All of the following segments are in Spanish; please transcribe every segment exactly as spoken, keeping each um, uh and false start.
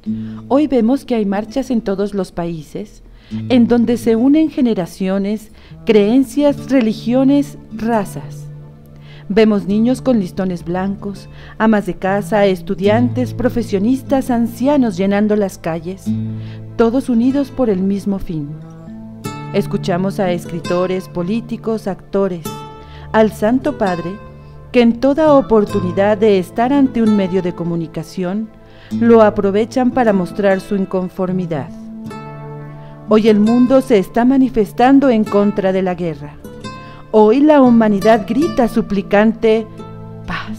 Hoy vemos que hay marchas en todos los países, en donde se unen generaciones, creencias, religiones, razas. Vemos niños con listones blancos, amas de casa, estudiantes, profesionistas, ancianos llenando las calles, todos unidos por el mismo fin. Escuchamos a escritores, políticos, actores, al Santo Padre, que en toda oportunidad de estar ante un medio de comunicación, lo aprovechan para mostrar su inconformidad. Hoy el mundo se está manifestando en contra de la guerra. Hoy la humanidad grita suplicante paz.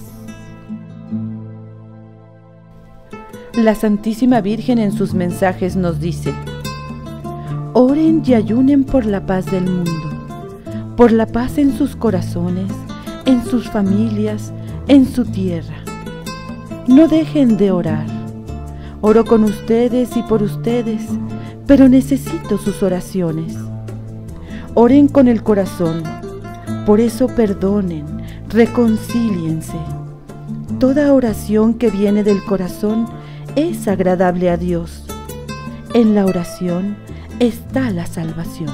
La Santísima Virgen en sus mensajes nos dice: oren y ayunen por la paz del mundo, por la paz en sus corazones, en sus familias, en su tierra. No dejen de orar. Oro con ustedes y por ustedes, pero necesito sus oraciones. Oren con el corazón. Por eso perdonen, reconcíliense. Toda oración que viene del corazón es agradable a Dios. En la oración está la salvación.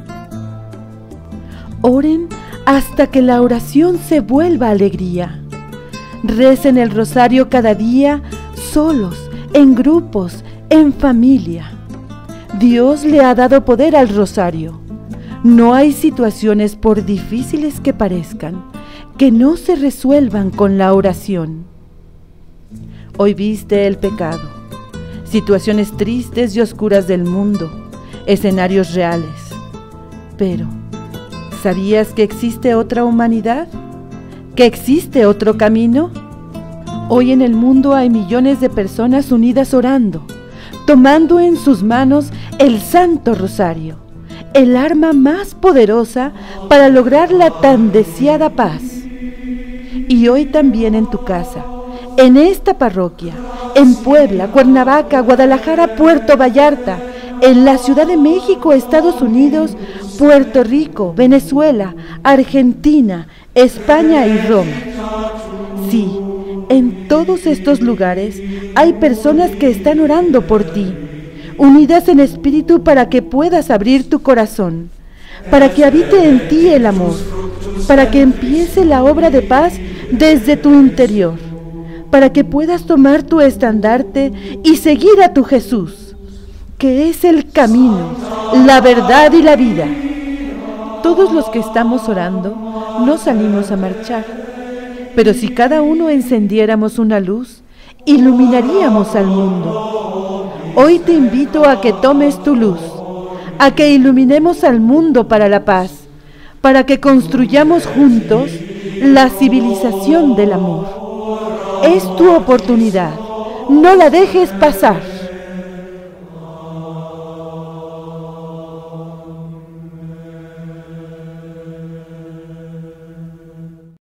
Oren hasta que la oración se vuelva alegría. Recen el rosario cada día, solos, en grupos, en familia. Dios le ha dado poder al rosario. No hay situaciones, por difíciles que parezcan, que no se resuelvan con la oración. Hoy viste el pecado, situaciones tristes y oscuras del mundo, escenarios reales. Pero, ¿sabías que existe otra humanidad? ¿Que existe otro camino? Hoy en el mundo hay millones de personas unidas orando, tomando en sus manos el Santo Rosario, el arma más poderosa para lograr la tan deseada paz. Y hoy también en tu casa, en esta parroquia, en Puebla, Cuernavaca, Guadalajara, Puerto Vallarta, en la Ciudad de México, Estados Unidos, Puerto Rico, Venezuela, Argentina, España y Roma. Sí, en todos estos lugares hay personas que están orando por ti, unidas en espíritu para que puedas abrir tu corazón, para que habite en ti el amor, para que empiece la obra de paz desde tu interior, para que puedas tomar tu estandarte y seguir a tu Jesús, que es el camino, la verdad y la vida. Todos los que estamos orando no salimos a marchar, pero si cada uno encendiéramos una luz, iluminaríamos al mundo. Hoy te invito a que tomes tu luz, a que iluminemos al mundo para la paz, para que construyamos juntos la civilización del amor. Es tu oportunidad, no la dejes pasar.